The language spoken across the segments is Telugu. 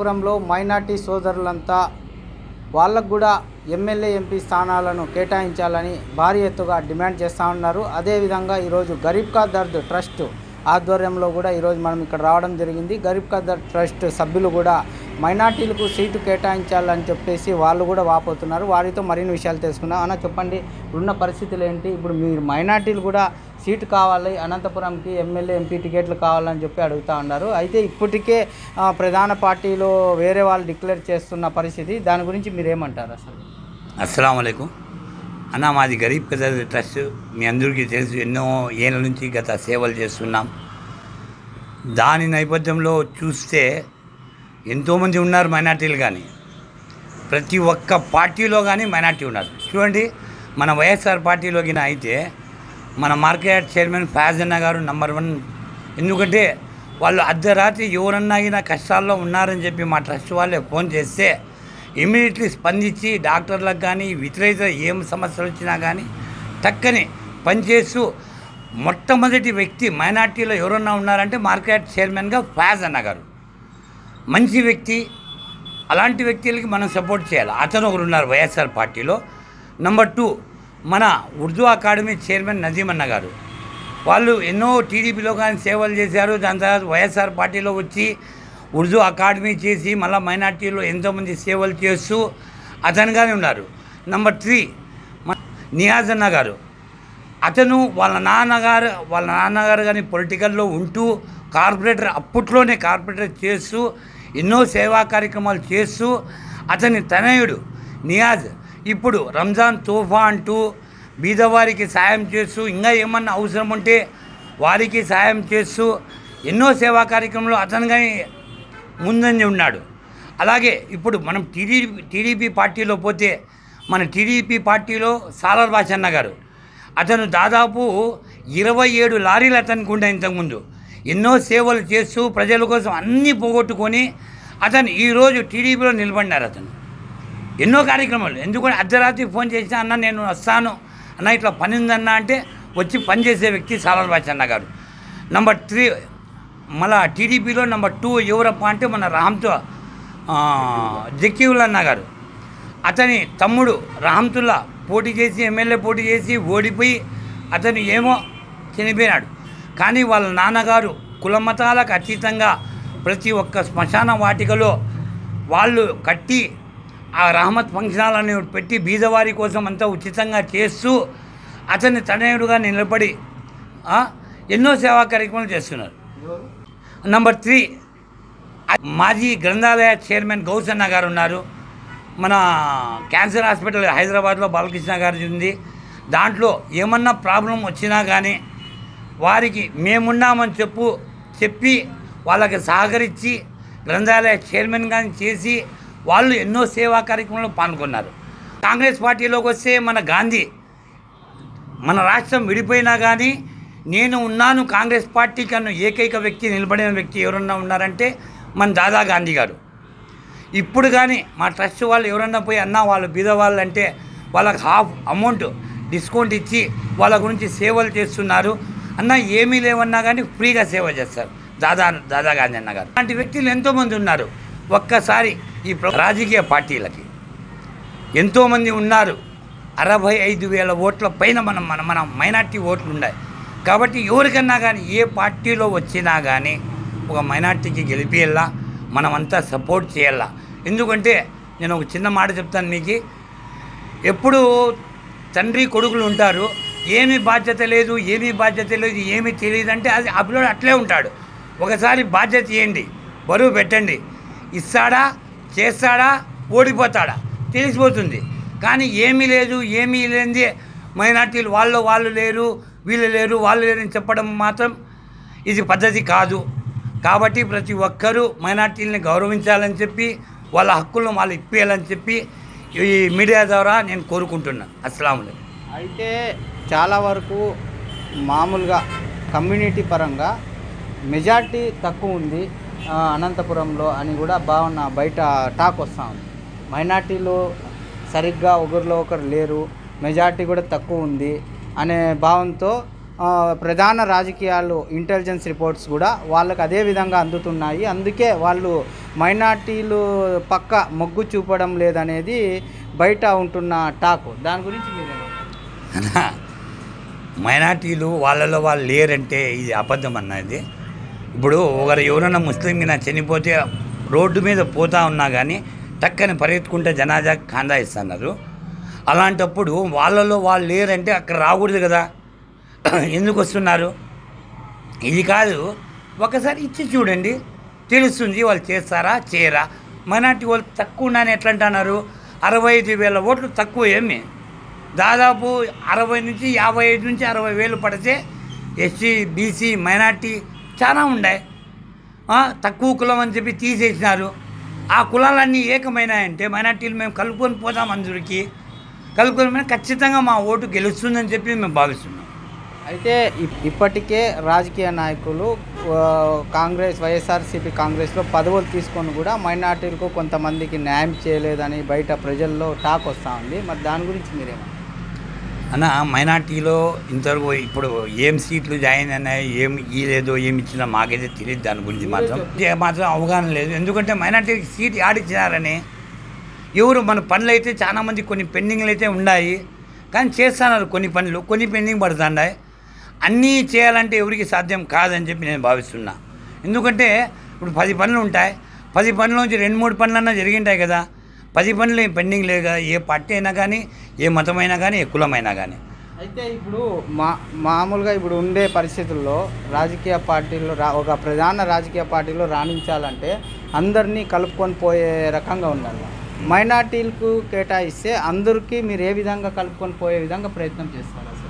అనంతపురంలో మైనార్టీ సోదరులంతా వాళ్ళకు కూడా ఎమ్మెల్యే ఎంపీ స్థానాలను కేటాయించాలని భారీ ఎత్తుగా డిమాండ్ చేస్తూ ఉన్నారు. అదేవిధంగా ఈరోజు గరీబ్ కా దర్ద్ ట్రస్ట్ ఆధ్వర్యంలో కూడా ఈరోజు మనం ఇక్కడ రావడం జరిగింది. గరీబ్ కా దర్ద్ ట్రస్ట్ సభ్యులు కూడా మైనార్టీలకు సీటు కేటాయించాలని చెప్పేసి వాళ్ళు కూడా వాపోతున్నారు. వారితో మరిన్ని విషయాలు తెలుసుకుందాం. అన్న చెప్పండి, ఇప్పుడున్న పరిస్థితులు ఏంటి? ఇప్పుడు మీరు మైనార్టీలు కూడా సీటు కావాలి, అనంతపురంకి ఎమ్మెల్యే ఎంపీ టికెట్లు కావాలని చెప్పి అడుగుతూ ఉన్నారు. అయితే ఇప్పటికే ప్రధాన పార్టీలో వేరే వాళ్ళు డిక్లేర్ చేస్తున్న పరిస్థితి, దాని గురించి మీరేమంటారు? అస్సలాము అలైకుం అన్న. మాది గరీబ్ కా దర్ద్ ట్రస్ట్ మీ అందరికీ తెలుసు, ఎన్నో ఏళ్ళ నుంచి గత సేవలు చేస్తున్నాం. దాని నేపథ్యంలో చూస్తే ఎంతోమంది ఉన్నారు మైనార్టీలు, కానీ ప్రతి ఒక్క పార్టీలో కానీ మైనార్టీ ఉన్నారు. చూడండి, మన వైఎస్ఆర్ పార్టీలోకి అయితే మన మార్కెట్ చైర్మన్ ఫయాజ్ అన్న గారు నంబర్ 1. ఎందుకంటే వాళ్ళు అర్ధరాత్రి ఎవరన్నా అయినా కష్టాల్లో ఉన్నారని చెప్పి మా ట్రస్ట్ వాళ్ళే ఫోన్ చేస్తే ఇమీడియట్లీ స్పందించి డాక్టర్లకు కానీ ఇతర ఏం సమస్యలు వచ్చినా కానీ టక్కని పనిచేస్తూ మొట్టమొదటి వ్యక్తి మైనార్టీలో ఎవరన్నా ఉన్నారంటే మార్కెట్ చైర్మన్గా ఫయాజ్ అన్న గారు. మంచి వ్యక్తి, అలాంటి వ్యక్తులకి మనం సపోర్ట్ చేయాలి. అతను ఒకరు ఉన్నారు వైఎస్ఆర్ పార్టీలో. నంబర్ 2 మన ఉర్దూ అకాడమీ చైర్మన్ నజీమ్ అన్న గారు. వాళ్ళు ఎన్నో టీడీపీలో కానీ సేవలు చేశారు. దాని తర్వాత వైఎస్ఆర్ పార్టీలో వచ్చి ఉర్దూ అకాడమీ చేసి మళ్ళీ మైనార్టీలో ఎంతోమంది సేవలు చేస్తూ అతనుగానే ఉన్నారు. నంబర్ 3 నియాజ్ అన్న గారు. అతను వాళ్ళ నాన్నగారు కానీ పొలిటికల్లో ఉంటూ కార్పొరేటర్, అప్పట్లోనే కార్పొరేటర్ చేస్తూ ఎన్నో సేవా కార్యక్రమాలు చేస్తూ అతని తనయుడు నియాజ్ ఇప్పుడు రంజాన్ తోఫా అంటూ బీదవారికి సాయం చేస్తూ ఇంకా ఏమన్నా అవసరం ఉంటే వారికి సాయం చేస్తూ ఎన్నో సేవా కార్యక్రమాలు అతను కానీ ముందంజ ఉన్నాడు. అలాగే ఇప్పుడు మనం టీడీపీ పార్టీలో పోతే మన టీడీపీ పార్టీలో సాలార్ బాషా అన్న గారు. అతను దాదాపు 27 లారీలు అతనికి ఉండే ఇంతకుముందు. ఎన్నో సేవలు చేస్తూ ప్రజల కోసం అన్నీ పోగొట్టుకొని అతను ఈరోజు టీడీపీలో నిలబడినారు. అతను ఎన్నో కార్యక్రమాలు, ఎందుకంటే అర్ధరాత్రి ఫోన్ చేసినా అన్న నేను వస్తాను అన్న, ఇట్లా పని ఉందన్న అంటే వచ్చి పనిచేసే వ్యక్తి సాలార్ బాషా అన్న గారు. నంబర్ 3 మళ్ళా టీడీపీలో నంబర్ 2 ఎవరప్ప అంటే మన రహంతో జకీవుల్ అన్న గారు. అతని తమ్ముడు రహంతుల్లా పోటీ చేసి ఎమ్మెల్యే పోటీ చేసి ఓడిపోయి అతను ఏమో చనిపోయినాడు. కానీ వాళ్ళ నాన్నగారు కులమతాలకు అతీతంగా ప్రతి ఒక్క శ్మశాన వాటికలో వాళ్ళు కట్టి ఆ రహమత్ ఫంక్షన్ హాల్ అని పెట్టి బీదవారి కోసం అంతా ఉచితంగా చేస్తూ అతన్ని తనయుడుగా నిలబడి ఎన్నో సేవా కార్యక్రమాలు చేస్తున్నారు. నంబర్ 3 మాజీ గ్రంథాలయ చైర్మన్ గౌసన్న గారు ఉన్నారు. మన క్యాన్సర్ హాస్పిటల్ హైదరాబాద్లో బాలకృష్ణ గారి ఉంది. దాంట్లో ఏమన్నా ప్రాబ్లం వచ్చినా కానీ వారికి మేమున్నామని చెప్పి వాళ్ళకి సహకరించి గ్రంథాలయ చైర్మన్ కానీ చేసి వాళ్ళు ఎన్నో సేవా కార్యక్రమాల్లో పాల్గొన్నారు. కాంగ్రెస్ పార్టీలోకి వస్తే మన గాంధీ, మన రాష్ట్రం విడిపోయినా కానీ నేను ఉన్నాను కాంగ్రెస్ పార్టీకి అన్న ఏకైక వ్యక్తి, నిలబడిన వ్యక్తి ఎవరన్నా ఉన్నారంటే మన దాదా గాంధీ గారు. ఇప్పుడు కానీ మా ట్రస్ట్ వాళ్ళు ఎవరన్నా పోయి అన్నా వాళ్ళు బీదవాళ్ళు అంటే వాళ్ళకి హాఫ్ అమౌంట్ డిస్కౌంట్ ఇచ్చి వాళ్ళ గురించి సేవలు చేస్తున్నారు. అన్న ఏమీ లేవన్నా కానీ ఫ్రీగా సేవ చేస్తారు దాదా గాంధీ అన్న గారు. అలాంటి వ్యక్తులు ఎంతోమంది ఉన్నారు. ఒక్కసారి ఈ రాజకీయ పార్టీలకి ఎంతోమంది ఉన్నారు. 65,000 ఓట్ల పైన మన మైనార్టీ ఓట్లు ఉన్నాయి. కాబట్టి ఎవరికన్నా కానీ ఏ పార్టీలో వచ్చినా కానీ ఒక మైనార్టీకి గెలిపియాలా, మనమంతా సపోర్ట్ చేయాలా. ఎందుకంటే నేను ఒక చిన్న మాట చెప్తాను మీకు. ఎప్పుడు తండ్రి కొడుకులు ఉంటారు, ఏమీ బాధ్యత లేదు ఏమీ తెలియదంటే అది ఆ పిల్లడు అట్లే ఉంటాడు. ఒకసారి బాధ్యత ఇవ్వండి, బరువు పెట్టండి, ఇస్తాడా చేస్తాడా ఓడిపోతాడా తెలిసిపోతుంది. కానీ ఏమీ లేనిదే మైనార్టీలు వాళ్ళు లేరు వీళ్ళు లేరు అని చెప్పడం మాత్రం ఇది పద్ధతి కాదు. కాబట్టి ప్రతి ఒక్కరూ మైనార్టీలని గౌరవించాలని చెప్పి వాళ్ళ హక్కులను వాళ్ళు ఇప్పేయాలని చెప్పి ఈ మీడియా ద్వారా నేను కోరుకుంటున్నాను. అస్సలాము అలైకుం. అయితే చాలా వరకు మామూలుగా కమ్యూనిటీ పరంగా మెజార్టీ తక్కువ ఉంది అనంతపురంలో అని కూడా భావన బయట టాక్ వస్తూ ఉంది. మైనార్టీలు సరిగ్గా ఒకరిలో ఒకరు లేరు, మెజార్టీ కూడా తక్కువ ఉంది అనే భావంతో ప్రధాన రాజకీయాలు ఇంటెలిజెన్స్ రిపోర్ట్స్ కూడా వాళ్ళకి అదే విధంగా అందుతున్నాయి. అందుకే వాళ్ళు మైనార్టీలు పక్క మొగ్గు చూపడం లేదనేది బయట ఉంటున్న టాక్. దాని గురించి మీరేమో మైనార్టీలు వాళ్ళలో వాళ్ళు లేరంటే ఇది అబద్ధం అన్నది. ఇప్పుడు ఎవరైనా ముస్లింకి చనిపోతే రోడ్డు మీద పోతా ఉన్నా కానీ టక్కని పరిగెత్తుకుంటే జనాజా ఖాందా ఇస్తున్నారు. అలాంటప్పుడు వాళ్ళలో వాళ్ళు లేరంటే అక్కడ రాకూడదు కదా, ఎందుకు వస్తున్నారు? ఇది కాదు, ఒకసారి ఇచ్చి చూడండి, తెలుస్తుంది వాళ్ళు చేస్తారా చేయరా. మైనార్టీ వాళ్ళు తక్కువ ఉన్నాయని ఎట్లా అంటున్నారు? 65,000 ఓట్లు తక్కువ ఏమి, దాదాపు 60 నుంచి 55 నుంచి 60,000 పడితే ఎస్సీ బీసీ మైనార్టీ చాలా ఉన్నాయి. తక్కువ కులం అని చెప్పి తీసేసినారు. ఆ కులాలన్నీ ఏకమైనాయంటే మైనార్టీలు మేము కలుపుకొని పోతాం, అందరికి కలుపుకొని ఖచ్చితంగా మా ఓటు గెలుస్తుందని చెప్పి మేము భావిస్తున్నాం. అయితే ఇప్పటికే రాజకీయ నాయకులు కాంగ్రెస్ వైఎస్ఆర్సీపీ కాంగ్రెస్లో పదవులు తీసుకొని కూడా మైనార్టీలకు కొంతమందికి న్యాయం చేయలేదని బయట ప్రజల్లో టాక్ వస్తూ ఉంది. మరి దాని గురించి మీరేమో అన్న, మైనార్టీలో ఇంతవరకు ఇప్పుడు ఏం సీట్లు జాయిన్ అయినాయి, ఏం ఇలేదో ఏమి ఇచ్చినా మాకైతే తెలియదు. దాని గురించి మాత్రం అవగాహన లేదు. ఎందుకంటే మైనార్టీకి సీట్ ఆడిచ్చినారని ఎవరు మన పనులు అయితే చాలామంది కొన్ని పెండింగ్లు అయితే ఉన్నాయి, కానీ చేస్తున్నారు కొన్ని పెండింగ్ పడుతున్నాయి. అన్నీ చేయాలంటే ఎవరికి సాధ్యం కాదని చెప్పి నేను భావిస్తున్నా. ఎందుకంటే ఇప్పుడు 10 పనులు ఉంటాయి, 10 పనుల నుంచి 2-3 పనులన్నా జరిగింటాయి కదా. 10 పనులు పెండింగ్ లేదు కదా, ఏ పార్టీ అయినా కానీ, ఏ మతమైనా కానీ, ఏ కులమైనా కానీ. అయితే ఇప్పుడు మామూలుగా ఇప్పుడు ఉండే పరిస్థితుల్లో రాజకీయ పార్టీల్లో ఒక ప్రధాన రాజకీయ పార్టీలో రాణించాలంటే అందరినీ కలుపుకొని పోయే రకంగా ఉండాలి. మైనార్టీలకు కేటాయిస్తే అందరికీ మీరు ఏ విధంగా కలుపుకొని పోయే విధంగా ప్రయత్నం చేస్తారు అసలు?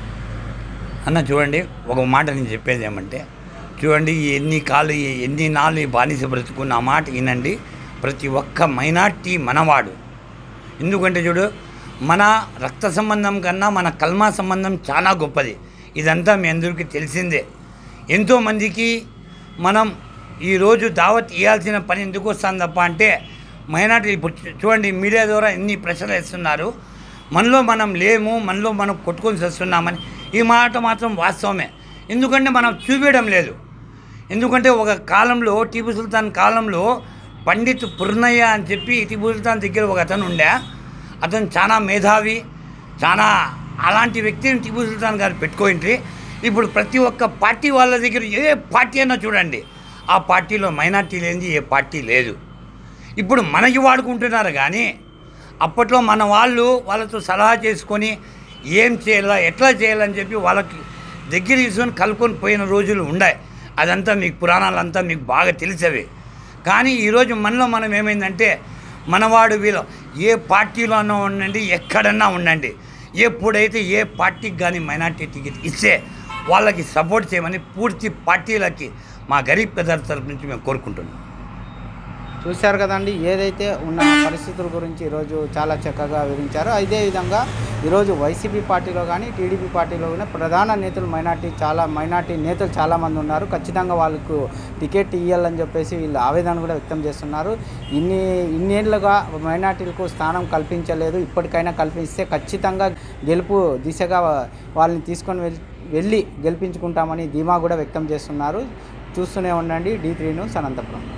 అన్న చూడండి, ఒక మాట నేను చెప్పేది ఏమంటే, చూడండి ఎన్ని నాళ్ళు బానిస బ్రతుకున్న ఆ మాట వినండి. ప్రతి ఒక్క మైనార్టీ మనవాడు. ఎందుకంటే చూడు, మన రక్త సంబంధం కన్నా మన కల్మా సంబంధం చాలా గొప్పది. ఇదంతా మీ అందరికీ తెలిసిందే. ఎంతోమందికి మనం ఈరోజు దావత్ ఇవ్వాల్సిన పని ఎందుకు వస్తుంది తప్ప అంటే మైనార్టీ. ఇప్పుడు చూడండి, మీడియా ద్వారా ఎన్ని ప్రశ్నలు వేస్తున్నారు. మనలో మనం లేము, మనలో మనం కొట్టుకొని వస్తున్నామని ఈ మాట మాత్రం వాస్తవమే. ఎందుకంటే మనం చూపించడం లేదు. ఎందుకంటే ఒక కాలంలో టీపు సుల్తాన్ కాలంలో పండిత్ పుర్నయ్య అని చెప్పి టీపు సుల్తాన్ దగ్గర ఒక అతను ఉండే. అతను చాలా మేధావి, చాలా అలాంటి వ్యక్తిని టీపు సుల్తాన్ గారు పెట్టుకోయింట్రి. ఇప్పుడు ప్రతి ఒక్క పార్టీ వాళ్ళ దగ్గర ఏ పార్టీ అయినా చూడండి, ఆ పార్టీలో మైనార్టీ లేనిది ఏ పార్టీ లేదు. ఇప్పుడు మనకి వాడుకుంటున్నారు కానీ అప్పట్లో మన వాళ్ళతో సలహా చేసుకొని ఏం చేయాలా ఎట్లా చేయాలని చెప్పి వాళ్ళకి దగ్గర తీసుకొని కలుపుకొని పోయిన రోజులు ఉన్నాయి. అదంతా మీకు పురాణాలంతా మీకు బాగా తెలిసేవి. కానీ ఈరోజు మనలో మనం ఏమైందంటే మనవాడు వీళ్ళు ఏ పార్టీలో అన్నా ఉండండి, ఎక్కడన్నా ఉండండి, ఎప్పుడైతే ఏ పార్టీకి కానీ మైనార్టీ టికెట్ ఇస్తే వాళ్ళకి సపోర్ట్ చేయమని పూర్తి పార్టీలకి మా గరీబ్ కదర్ తరఫు నుంచి మేము కోరుకుంటున్నాం. చూశారు కదండి, ఏదైతే ఉన్న పరిస్థితుల గురించి ఈరోజు చాలా చక్కగా వివరించారు. అదేవిధంగా ఈరోజు వైసీపీ పార్టీలో కానీ టీడీపీ పార్టీలో కానీ ప్రధాన నేతలు మైనార్టీ నేతలు చాలామంది ఉన్నారు. ఖచ్చితంగా వాళ్ళకు టికెట్ ఇవ్వాలని చెప్పేసి వీళ్ళు ఆవేదన కూడా వ్యక్తం చేస్తున్నారు. ఇన్నేళ్లుగా మైనార్టీలకు స్థానం కల్పించలేదు, ఇప్పటికైనా కల్పిస్తే ఖచ్చితంగా గెలుపు దిశగా వాళ్ళని తీసుకొని వెళ్ళి గెలిపించుకుంటామని ధీమా కూడా వ్యక్తం చేస్తున్నారు. చూస్తూనే ఉండండి D3 న్యూస్ అనంతపురం.